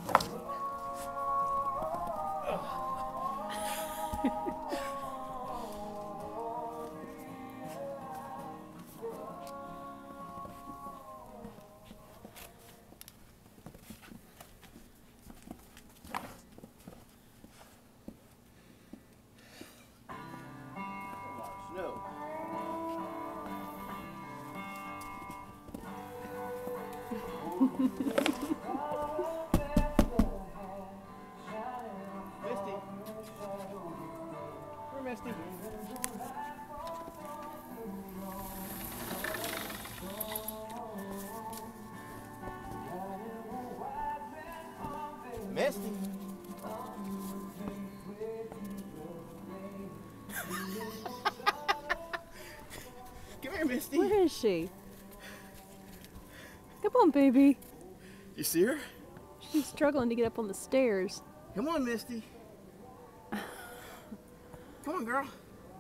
No. Misty. Where Misty? Misty. Come here, Misty. Where is she? Come on, baby. You see her? She's struggling to get up on the stairs. Come on, Misty. Come on, girl.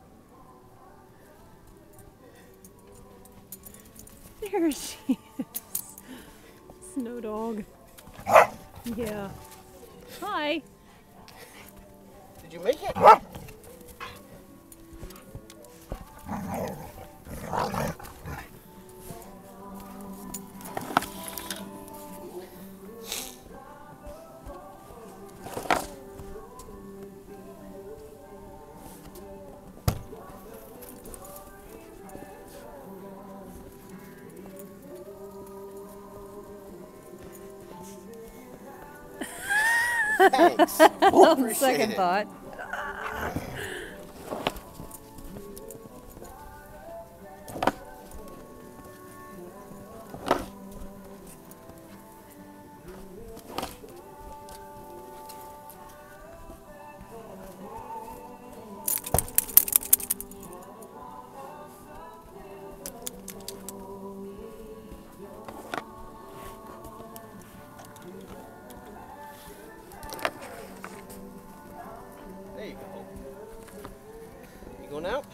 There she is. Snow dog. Yeah. Hi. Did you make it? Thanks. On second thought. There you go. You going out?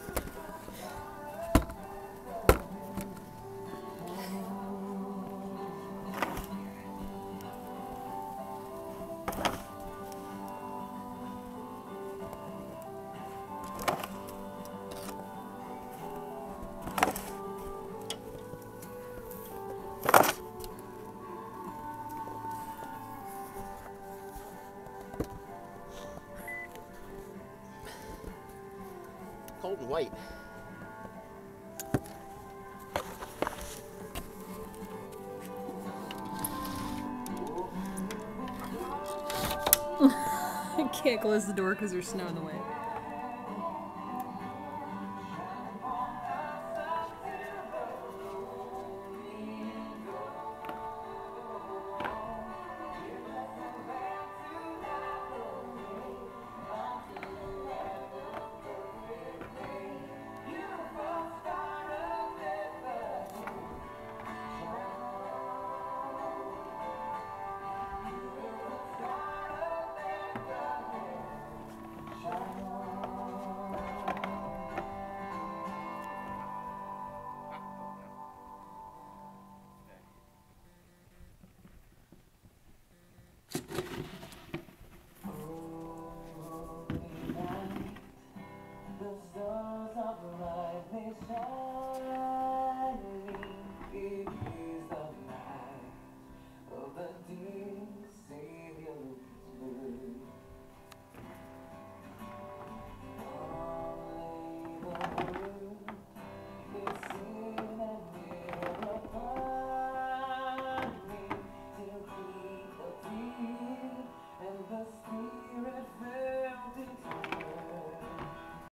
Cold and white. I can't close the door because there's snow in the way.